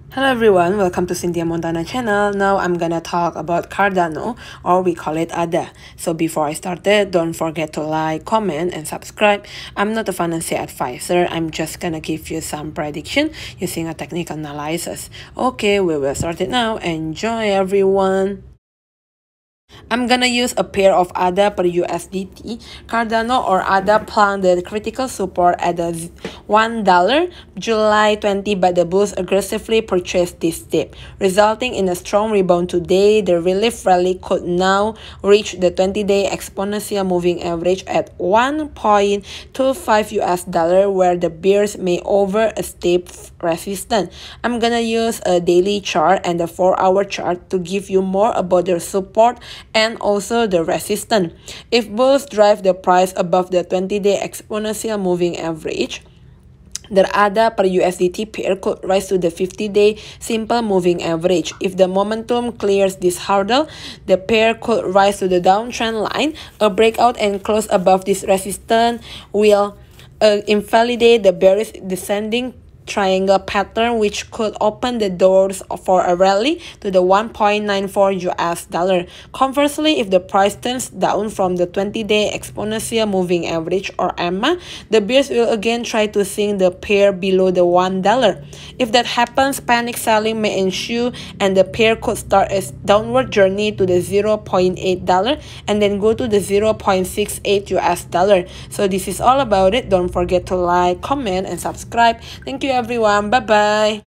Hello everyone, welcome to Cynthia Montana channel. Now I'm gonna talk about Cardano, or we call it ADA. So before I start it, don't forget to like, comment, and subscribe. I'm not a financial advisor, I'm just gonna give you some prediction using a technical analysis. Okay, we will start it now. Enjoy everyone. I'm gonna use a pair of ADA per USDT. Cardano or ADA plunged the critical support at the $1 July 20, but the bulls aggressively purchased this dip, resulting in a strong rebound today. The relief rally could now reach the 20-day exponential moving average at 1.25 US dollar, where the bears may over a steep resistance. I'm gonna use a daily chart and a 4-hour chart to give you more about the support and also the resistance. If bulls drive the price above the 20-day exponential moving average, the ADA per USDT pair could rise to the 50-day simple moving average. If the momentum clears this hurdle, the pair could rise to the downtrend line. A breakout and close above this resistance will invalidate the bearish descending triangle pattern, which could open the doors for a rally to the 1.94 US dollar. Conversely, if the price turns down from the 20-day exponential moving average, or EMA, the bears will again try to sink the pair below the $1. If that happens, panic selling may ensue and the pair could start a downward journey to the $0.8 and then go to the 0.68 US dollar. So this is all about it. Don't forget to like, comment, and subscribe. Thank you everyone. Bye bye.